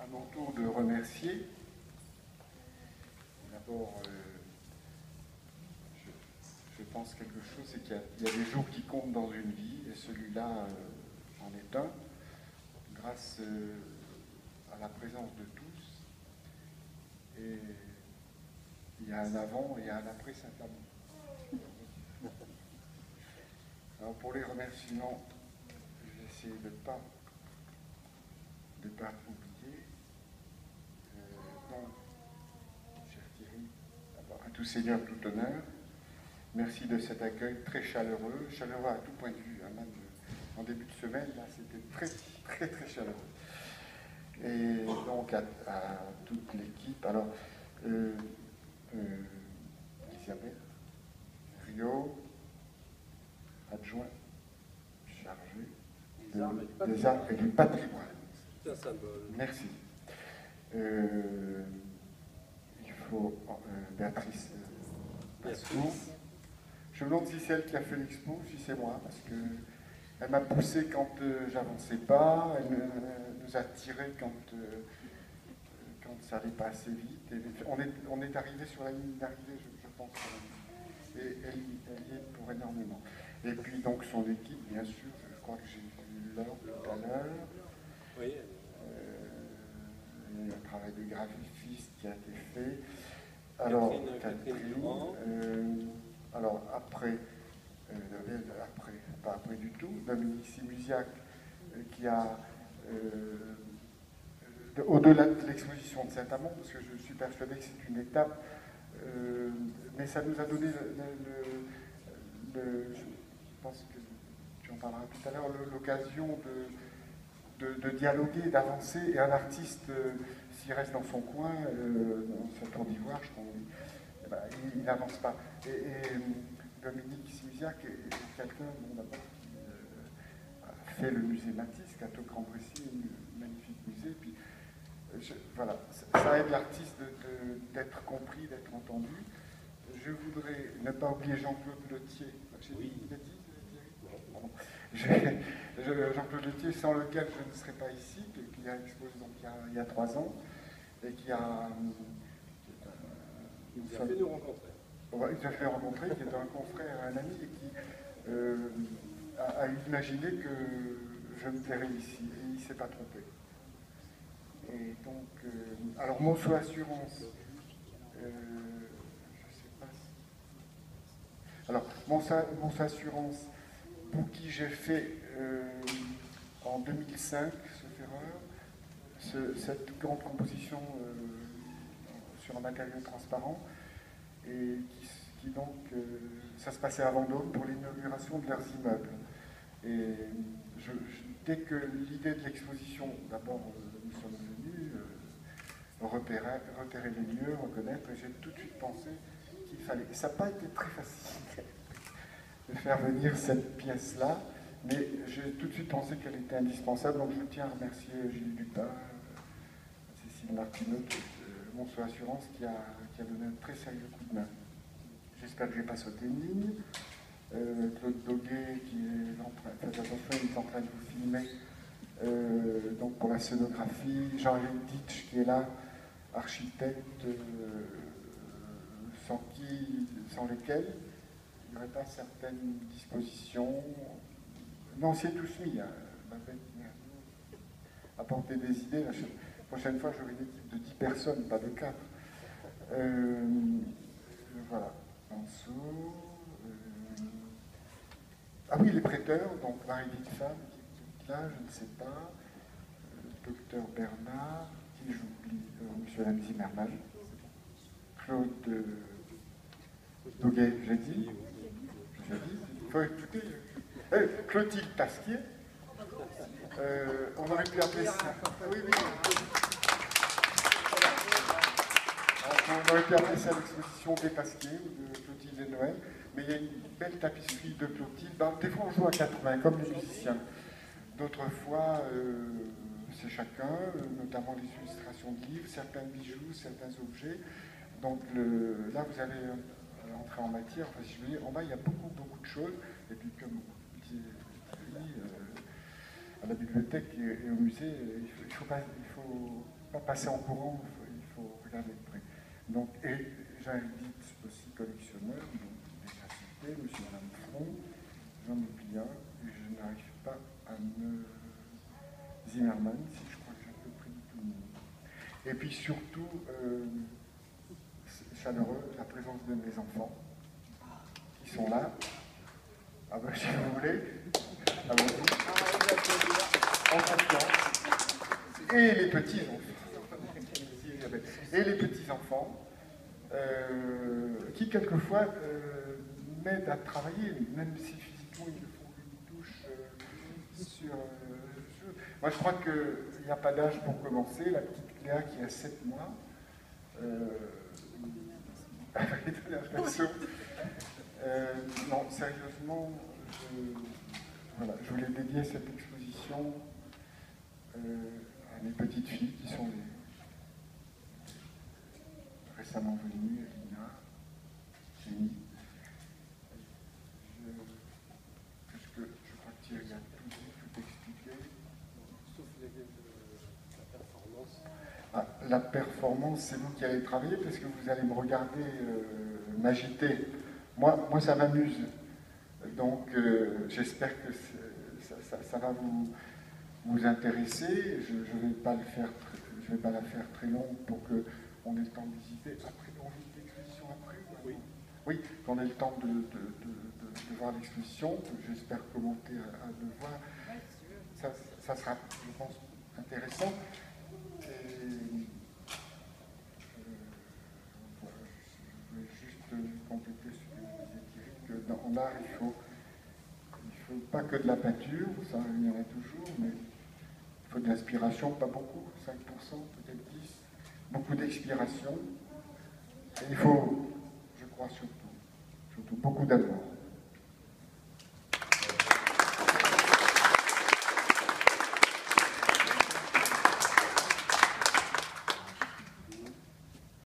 à mon tour de remercier. D'abord, je pense quelque chose, c'est qu'il y a des jours qui comptent dans une vie, et celui-là en est un, grâce à la présence de tous. Et il y a un avant et un après Saint-Amand. Alors pour les remerciements, je vais essayer de ne pas oublier. Donc, cher Thierry, d'abord, à tout seigneur, tout honneur. Merci de cet accueil très chaleureux à tout point de vue. Hein, même en début de semaine, là, c'était très, très, très chaleureux. Et donc à toute l'équipe. Alors, Isabelle, Rio, adjoint, chargé des arts et du patrimoine. C'est un symbole. Merci. Il faut Béatrice Pascour. Je me demande si c'est elle qui a fait l'expo, si c'est moi, parce qu'elle m'a poussé quand j'avançais pas, elle nous a tiré quand ça allait pas assez vite. Et on est arrivé sur la ligne d'arrivée, je pense. Et elle y est pour énormément. Et puis donc son équipe, bien sûr, je crois que j'ai vu Laure tout à l'heure. Oui. Il y a un travail de graphiste qui a été fait. Alors, Catherine, alors après, pas après du tout, Dominique Simusiac, qui a, au-delà de l'exposition de Saint-Amand, parce que je suis persuadé que c'est une étape, mais ça nous a donné je pense que tu en parleras tout à l'heure, l'occasion de dialoguer, d'avancer, et un artiste, s'il reste dans son coin, dans sa tour d'ivoire, je crois, il n'avance pas. Et Dominique Simusiac est quelqu'un, d'abord, qui a fait le musée Matisse, Cateau Grand Brécy, un magnifique musée. Puis, voilà, ça aide l'artiste d'être compris, d'être entendu. Je voudrais ne pas oublier Jean-Claude Letier. Oui. Jean-Claude Letier, sans lequel je ne serais pas ici, qui a exposé donc il y a 3 ans, et qui a... Il nous a fait nous rencontrer. Il nous a fait rencontrer, qui est un confrère, un ami, et qui a imaginé que je me plairais ici, et il ne s'est pas trompé. Et donc, alors Monceau Assurance, je ne sais pas si... Alors, Monceau Assurance, pour qui j'ai fait en 2005, sauf erreur, cette grande composition sur un matériau transparent, et qui donc, ça se passait à Vendôme pour l'inauguration de leurs immeubles. Et dès que l'idée de l'exposition, d'abord nous sommes venus repérer les lieux, reconnaître, et j'ai tout de suite pensé qu'il fallait. Ça n'a pas été très facile de faire venir cette pièce-là, mais j'ai tout de suite pensé qu'elle était indispensable, donc je tiens à remercier Gilles Dupin, Cécile Martineau, Monceau Assurance, qui a donné un très sérieux coup de main. J'espère que je n'ai pas sauté une ligne. Claude Doguet, qui est faites attention, il est en train de vous filmer, donc pour la scénographie. Jean-Éric Ditch, qui est là, architecte, sans lesquels il n'y aurait pas certaines dispositions. Non, c'est tous mis. Hein. Apporter des idées. La prochaine fois, j'aurai une équipe de 10 personnes, pas de 4. Voilà. En dessous. Ah oui, les prêteurs, donc Marie Wittfam, qui est là, je ne sais pas. Docteur Bernard, qui j'oublie, Monsieur Zimmermann. Claude Doguet, j'ai dit. Il faut écouter. Clotilde Pasquier. On aurait pu appeler ça. Oui, oui. On aurait pu appeler ça l'exposition des Pasquier ou de Clotilde et Noël. Mais il y a une belle tapisserie de Clotilde. Des fois, on joue à 4 mains, comme les musiciens. D'autres fois, c'est chacun, notamment les illustrations de livres, certains bijoux, certains objets. Donc là, vous allez entrer en matière. Enfin, si je veux dire, en bas, il y a beaucoup, beaucoup de choses. Et puis, comme dit Thierry, à la bibliothèque et au musée, il faut pas passer en courant, il faut regarder de près. Donc, et j'invite aussi collectionneurs, donc déjà cité, M. et Mme Front, Jean Pia, et je n'arrive pas à me... Zimmermann, si je crois que j'ai à peu près tout le monde. Et puis surtout, chaleureux, la présence de mes enfants, qui sont là. Ah ben, si vous voulez, allons-y. En confiance. Et les petits-enfants. Et les petits-enfants, qui quelquefois m'aident à travailler, même si physiquement ils ne font qu'une touche sur... Moi je crois qu'il n'y a pas d'âge pour commencer. La petite Cléa qui a 7 mois, non, sérieusement, je voulais dédier cette exposition à mes petites filles qui sont récemment venues, Lina, Jenny. Puisque je crois que Thierry a tout expliqué. Sauf la performance. Ah, la performance, c'est vous qui allez travailler parce que vous allez me regarder m'agiter. Moi, ça m'amuse. Donc, j'espère que ça va vous intéresser. Je ne vais pas la faire très longue pour qu'on ait le temps de visiter. Après, on visite l'exposition après Oui. Oui, qu'on ait le temps de voir l'exposition. J'espère commenter à deux voix. Ça sera, je pense, intéressant. Je voulais juste compléter ce que disait Thierry, que dans l'art, il faut pas que de la peinture, ça il y en a toujours, mais il faut de l'inspiration, pas beaucoup, 5%, peut-être 10%, beaucoup d'expiration. Et il faut, je crois surtout beaucoup d'amour.